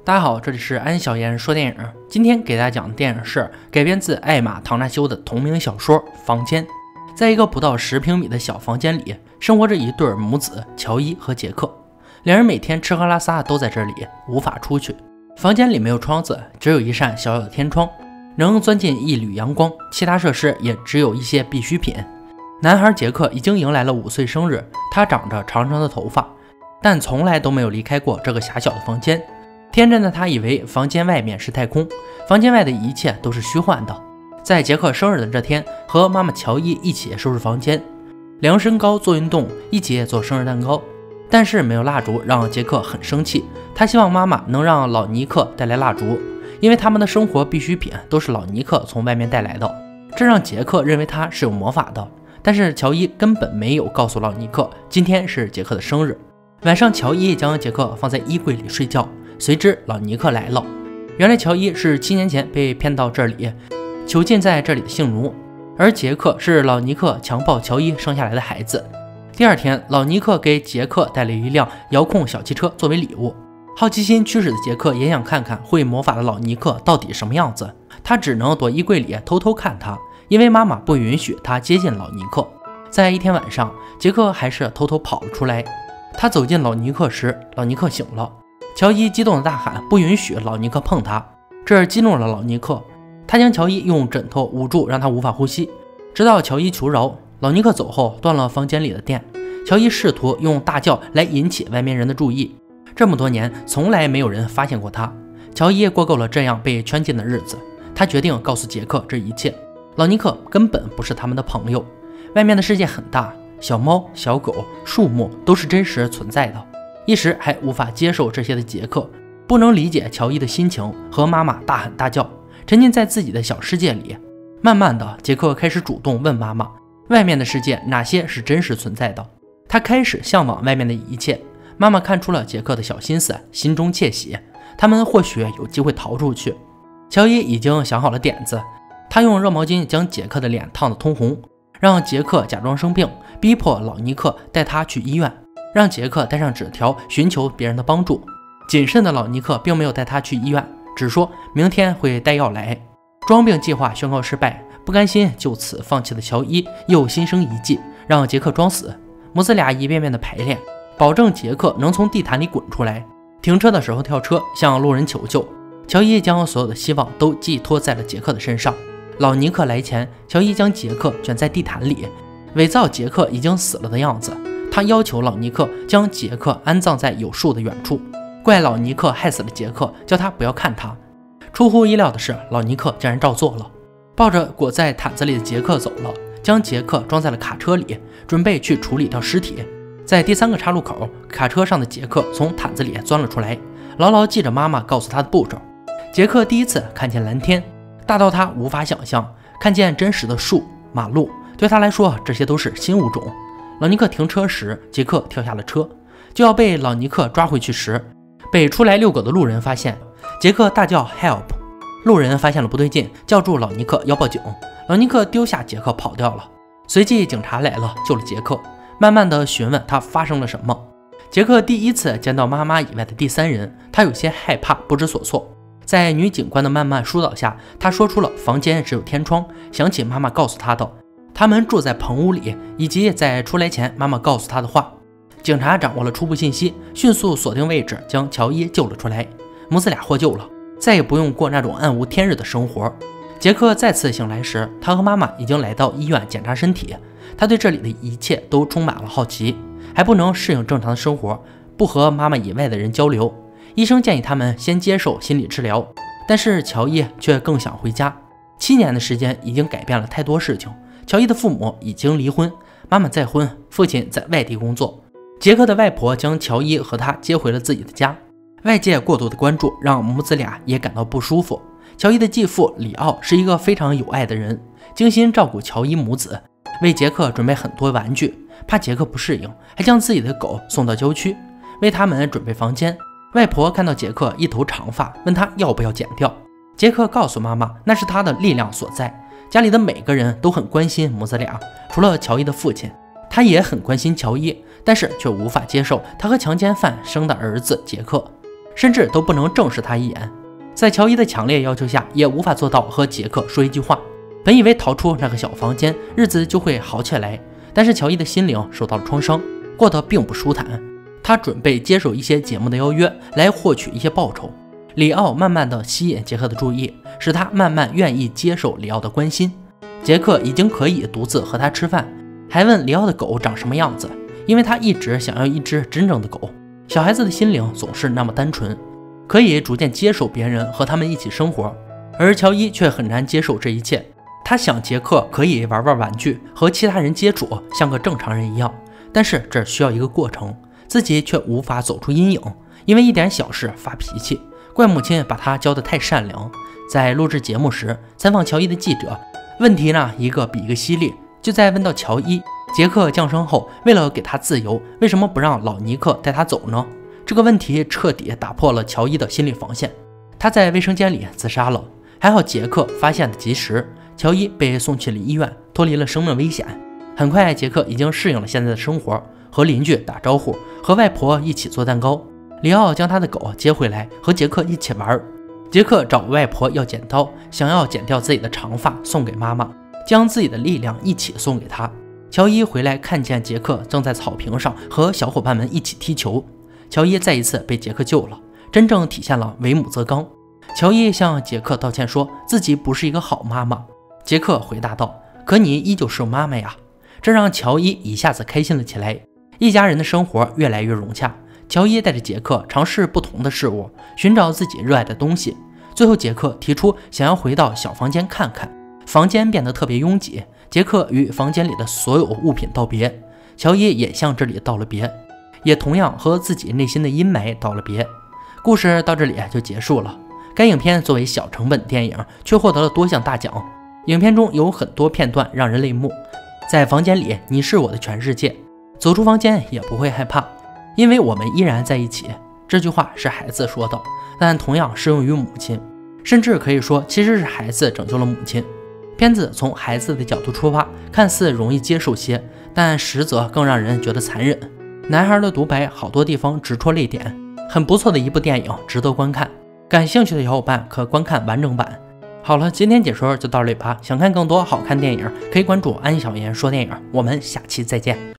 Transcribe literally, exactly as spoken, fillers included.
大家好，这里是安小言说电影。今天给大家讲的电影是改编自艾玛·唐纳修的同名小说《房间》。在一个不到十平米的小房间里，生活着一对母子乔伊和杰克。两人每天吃喝拉撒都在这里，无法出去。房间里没有窗子，只有一扇小小的天窗，能钻进一缕阳光，其他设施也只有一些必需品。男孩杰克已经迎来了五岁生日，他长着长长的头发，但从来都没有离开过这个狭小的房间。天真的他以为房间外面是太空，房间外的一切都是虚幻的。在杰克生日的这天，和妈妈乔伊一起收拾房间，量身高做运动，一起做生日蛋糕。但是没有蜡烛让杰克很生气，他希望妈妈能让老尼克带来蜡烛，因为他们的生活必需品都是老尼克从外面带来的，这让杰克认为他是有魔法的。但是乔伊根本没有告诉老尼克今天是杰克的生日。晚上，乔伊将杰克放在衣柜里睡觉，随之老尼克来了。原来乔伊是七年前被骗到这里，囚禁在这里的性奴，而杰克是老尼克强暴乔伊生下来的孩子。第二天，老尼克给杰克带了一辆遥控小汽车作为礼物。好奇心驱使的杰克也想看看会魔法的老尼克到底什么样子，他只能躲衣柜里偷偷看他，因为妈妈不允许他接近老尼克。在一天晚上，杰克还是偷偷跑了出来。他走进老尼克时，老尼克醒了。乔伊激动地大喊不允许老尼克碰他，这激怒了老尼克，他将乔伊用枕头捂住，让他无法呼吸，直到乔伊求饶。老尼克走后断了房间里的电，乔伊试图用大叫来引起外面人的注意，这么多年从来没有人发现过他。乔伊过够了这样被圈禁的日子，他决定告诉杰克这一切。老尼克根本不是他们的朋友，外面的世界很大，小猫小狗树木都是真实存在的。一时还无法接受这些的杰克不能理解乔伊的心情，和妈妈大喊大叫，沉浸在自己的小世界里。慢慢的，杰克开始主动问妈妈，外面的世界哪些是真实存在的。他开始向往外面的一切。妈妈看出了杰克的小心思，心中窃喜，他们或许有机会逃出去。乔伊已经想好了点子，他用热毛巾将杰克的脸烫得通红，让杰克假装生病，逼迫老尼克带他去医院，让杰克带上纸条寻求别人的帮助。谨慎的老尼克并没有带他去医院，只说明天会带药来。装病计划宣告失败，不甘心就此放弃的乔伊又心生一计，让杰克装死。母子俩一遍遍的排练，保证杰克能从地毯里滚出来。停车的时候跳车，向路人求救。乔伊将所有的希望都寄托在了杰克的身上。老尼克来前，乔伊将杰克卷在地毯里，伪造杰克已经死了的样子。他要求老尼克将杰克安葬在有树的远处，怪老尼克害死了杰克，叫他不要看他。出乎意料的是，老尼克竟然照做了，抱着裹在毯子里的杰克走了，将杰克装在了卡车里，准备去处理掉尸体。在第三个岔路口，卡车上的杰克从毯子里钻了出来，牢牢记着妈妈告诉他的步骤。杰克第一次看见蓝天，大到他无法想象，看见真实的树马路，对他来说这些都是新物种。老尼克停车时，杰克跳下了车，就要被老尼克抓回去时，被出来遛狗的路人发现。杰克大叫 help， 路人发现了不对劲，叫住老尼克要报警。老尼克丢下杰克跑掉了。随即警察来了，救了杰克，慢慢的询问他发生了什么。杰克第一次见到妈妈以外的第三人，他有些害怕，不知所措。在女警官的慢慢疏导下，他说出了房间只有天窗，想起妈妈告诉他的他们住在棚屋里，以及在出来前妈妈告诉他的话。警察掌握了初步信息，迅速锁定位置，将乔伊救了出来。母子俩获救了，再也不用过那种暗无天日的生活。杰克再次醒来时，他和妈妈已经来到医院检查身体。他对这里的一切都充满了好奇，还不能适应正常的生活，不和妈妈以外的人交流。医生建议他们先接受心理治疗，但是乔伊却更想回家。七年的时间已经改变了太多事情。乔伊的父母已经离婚，妈妈再婚，父亲在外地工作。杰克的外婆将乔伊和他接回了自己的家。外界过度的关注让母子俩也感到不舒服。乔伊的继父里奥是一个非常有爱的人，精心照顾乔伊母子，为杰克准备很多玩具，怕杰克不适应，还将自己的狗送到郊区，为他们准备房间。外婆看到杰克一头长发，问他要不要剪掉。杰克告诉妈妈，那是他的力量所在。家里的每个人都很关心母子俩，除了乔伊的父亲，他也很关心乔伊，但是却无法接受他和强奸犯生的儿子杰克。 甚至都不能正视他一眼。在乔伊的强烈要求下，也无法做到和杰克说一句话。本以为逃出那个小房间，日子就会好起来，但是乔伊的心灵受到了创伤，过得并不舒坦。他准备接受一些节目的邀约，来获取一些报酬。里奥慢慢地吸引杰克的注意，使他慢慢愿意接受里奥的关心。杰克已经可以独自和他吃饭，还问里奥的狗长什么样子，因为他一直想要一只真正的狗。小孩子的心灵总是那么单纯，可以逐渐接受别人和他们一起生活，而乔伊却很难接受这一切。他想杰克可以玩玩玩具，和其他人接触，像个正常人一样，但是这需要一个过程，自己却无法走出阴影，因为一点小事发脾气，怪母亲把他教得太善良。在录制节目时，采访乔伊的记者问题呢一个比一个犀利，就在问到乔伊，杰克降生后为了给他自由，为什么不让老尼克带他走呢？这个问题彻底打破了乔伊的心理防线，他在卫生间里自杀了。还好杰克发现的及时，乔伊被送去了医院，脱离了生命危险。很快杰克已经适应了现在的生活，和邻居打招呼，和外婆一起做蛋糕。里奥将他的狗接回来，和杰克一起玩。杰克找外婆要剪刀，想要剪掉自己的长发送给妈妈，将自己的力量一起送给他。乔伊回来看见杰克正在草坪上和小伙伴们一起踢球，乔伊再一次被杰克救了，真正体现了为母则刚。乔伊向杰克道歉，说自己不是一个好妈妈。杰克回答道，可你依旧是妈妈呀。这让乔伊一下子开心了起来，一家人的生活越来越融洽。乔伊带着杰克尝试不同的事物，寻找自己热爱的东西。最后杰克提出想要回到小房间看看，房间变得特别拥挤，杰克与房间里的所有物品道别，乔伊也向这里道了别，也同样和自己内心的阴霾道了别。故事到这里就结束了。该影片作为小成本电影，却获得了多项大奖。影片中有很多片段让人泪目，在房间里你是我的全世界，走出房间也不会害怕，因为我们依然在一起。这句话是孩子说的，但同样适用于母亲，甚至可以说其实是孩子拯救了母亲。片子从孩子的角度出发，看似容易接受些，但实则更让人觉得残忍。男孩的独白好多地方直戳泪点，很不错的一部电影，值得观看。感兴趣的小伙伴可观看完整版。好了，今天解说就到这里吧。想看更多好看电影，可以关注安小言说电影。我们下期再见。